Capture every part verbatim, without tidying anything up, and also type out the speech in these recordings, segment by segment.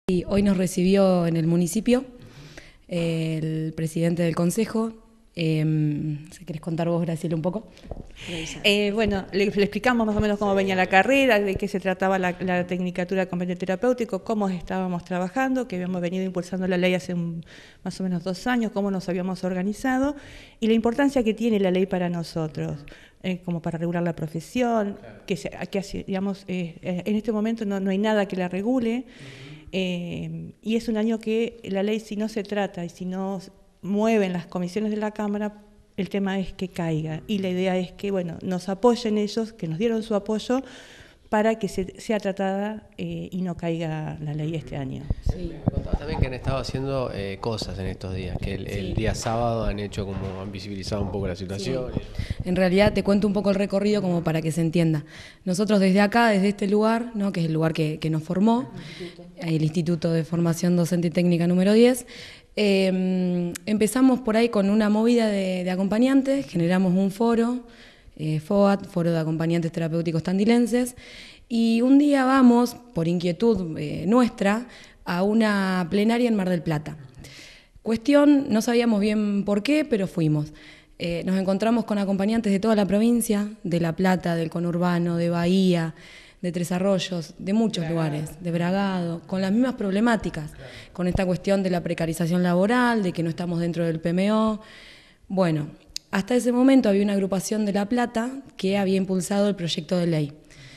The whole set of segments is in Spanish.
Y hoy nos recibió en el municipio eh, el presidente del consejo. Eh, si querés contar vos, Graciela, un poco. Eh, bueno, le, le explicamos más o menos cómo venía la carrera, de qué se trataba la, la tecnicatura de acompañante terapéutico, cómo estábamos trabajando, que habíamos venido impulsando la ley hace un, más o menos dos años, cómo nos habíamos organizado y la importancia que tiene la ley para nosotros, eh, como para regular la profesión, que, se, que digamos, eh, en este momento no, no hay nada que la regule. Eh, y es un año que la ley, si no se trata y si no mueven las comisiones de la Cámara, el tema es que caiga. Y la idea es que, bueno, nos apoyen ellos, que nos dieron su apoyo para que se, sea tratada eh, y no caiga la ley este año. Sí. Me contabas también que han estado haciendo eh, cosas en estos días, que el, sí. el día sábado han hecho como, han visibilizado un poco la situación. Sí. En realidad te cuento un poco el recorrido como para que se entienda. Nosotros desde acá, desde este lugar, ¿no?, que es el lugar que, que nos formó, el, el Instituto de Formación Docente y Técnica número diez, eh, empezamos por ahí con una movida de, de acompañantes, generamos un foro, Eh, FOAT, Foro de Acompañantes Terapéuticos Tandilenses, y un día vamos, por inquietud eh, nuestra, a una plenaria en Mar del Plata. Cuestión, no sabíamos bien por qué, pero fuimos. Eh, nos encontramos con acompañantes de toda la provincia, de La Plata, del conurbano, de Bahía, de Tres Arroyos, de muchos Bragado. lugares, de Bragado, con las mismas problemáticas, claro. con esta cuestión de la precarización laboral, de que no estamos dentro del P M O. Bueno, hasta ese momento había una agrupación de La Plata que había impulsado el proyecto de ley.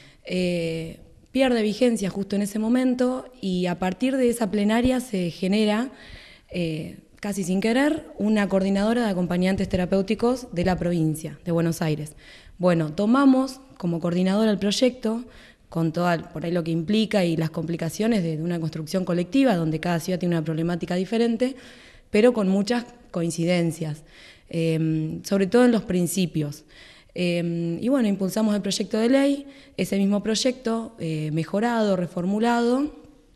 Eh, pierde vigencia justo en ese momento y a partir de esa plenaria se genera, eh, casi sin querer, una coordinadora de acompañantes terapéuticos de la provincia de Buenos Aires. Bueno, tomamos como coordinadora el proyecto, con todo por ahí lo que implica y las complicaciones de, de una construcción colectiva, donde cada ciudad tiene una problemática diferente, pero con muchas coincidencias. Eh, sobre todo en los principios. Eh, y bueno, impulsamos el proyecto de ley, ese mismo proyecto eh, mejorado, reformulado,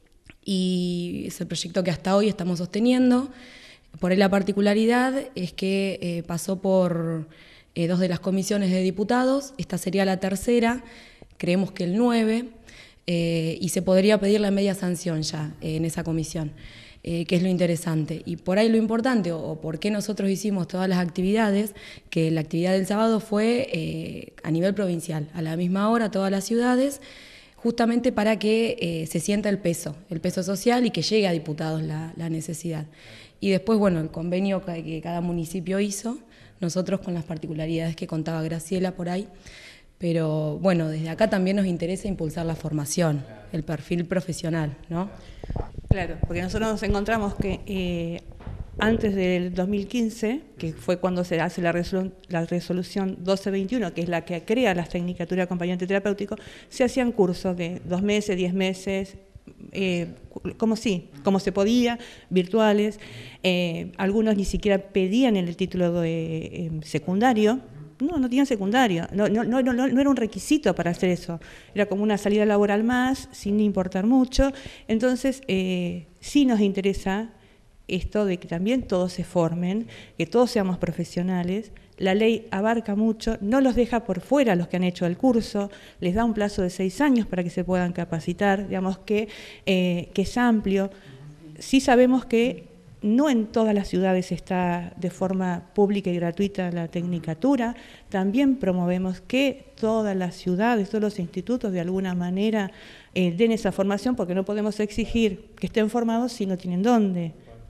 y es el proyecto que hasta hoy estamos sosteniendo. Por ahí la particularidad es que eh, pasó por eh, dos de las comisiones de diputados, esta sería la tercera, creemos que el nueve, eh, y se podría pedir la media sanción ya eh, en esa comisión. Eh, que es lo interesante. Y por ahí lo importante, o, o por qué nosotros hicimos todas las actividades, que la actividad del sábado fue eh, a nivel provincial, a la misma hora, todas las ciudades, justamente para que eh, se sienta el peso, el peso social y que llegue a diputados la, la necesidad. Y después, bueno, el convenio que, que cada municipio hizo, nosotros con las particularidades que contaba Graciela por ahí, pero bueno, desde acá también nos interesa impulsar la formación, el perfil profesional, ¿no? Claro, porque nosotros nos encontramos que eh, antes del dos mil quince, que fue cuando se hace la, resolu la resolución doce veintiuno, que es la que crea las tecnicaturas de acompañante terapéutico, se hacían cursos de dos meses, diez meses, eh, como sí, como se podía, virtuales. Eh, algunos ni siquiera pedían el título de eh, secundario. No, no tenían secundario, no, no, no, no, no era un requisito para hacer eso, era como una salida laboral más, sin importar mucho. Entonces, eh, sí nos interesa esto de que también todos se formen, que todos seamos profesionales. La ley abarca mucho, no los deja por fuera a los que han hecho el curso, les da un plazo de seis años para que se puedan capacitar, digamos que, eh, que es amplio. Sí sabemos que no en todas las ciudades está de forma pública y gratuita la tecnicatura. También promovemos que todas las ciudades, todos los institutos de alguna manera eh, den esa formación, porque no podemos exigir que estén formados si no tienen dónde.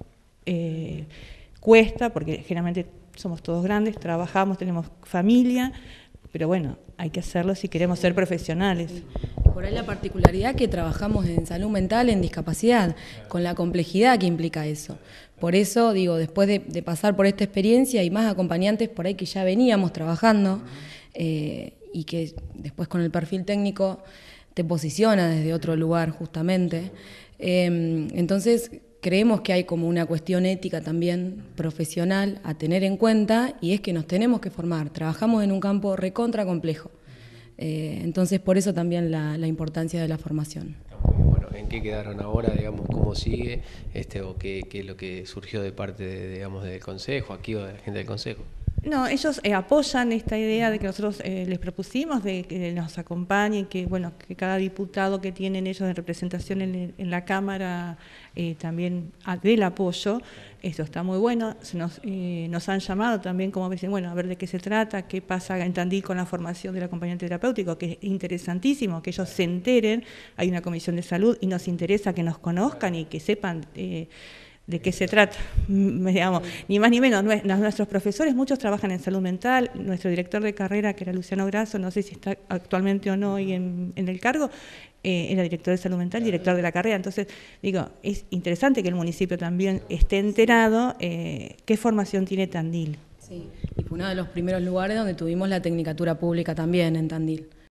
Eh, cuesta, porque generalmente somos todos grandes, trabajamos, tenemos familia, pero bueno, hay que hacerlo si queremos ser profesionales. Por ahí la particularidad que trabajamos en salud mental, en discapacidad, con la complejidad que implica eso. Por eso, digo, después de, de pasar por esta experiencia y más acompañantes por ahí que ya veníamos trabajando eh, y que después con el perfil técnico te posiciona desde otro lugar justamente. Eh, entonces, creemos que hay como una cuestión ética también profesional a tener en cuenta y es que nos tenemos que formar. Trabajamos en un campo recontra complejo. Eh, entonces, por eso también la, la importancia de la formación. Bueno, ¿en qué quedaron ahora, digamos, cómo sigue, este, o qué, qué es lo que surgió de parte, de, digamos, del Consejo, aquí o de la gente del Consejo? No, ellos eh, apoyan esta idea de que nosotros eh, les propusimos, de que nos acompañen, que bueno, que cada diputado que tienen ellos de representación en, en la Cámara eh, también dé el apoyo. Esto está muy bueno. Se nos, eh, nos han llamado también como dicen, bueno, a ver de qué se trata, qué pasa en Tandil con la formación del acompañante terapéutico, que es interesantísimo, que ellos se enteren. Hay una comisión de salud y nos interesa que nos conozcan y que sepan eh, de qué se trata, digamos, ni más ni menos. Nuestros profesores, muchos trabajan en salud mental. Nuestro director de carrera, que era Luciano Grasso, no sé si está actualmente o no hoy en, en el cargo, eh, era director de salud mental, director de la carrera. Entonces, digo, es interesante que el municipio también esté enterado eh, qué formación tiene Tandil. Sí, y fue uno de los primeros lugares donde tuvimos la tecnicatura pública también en Tandil.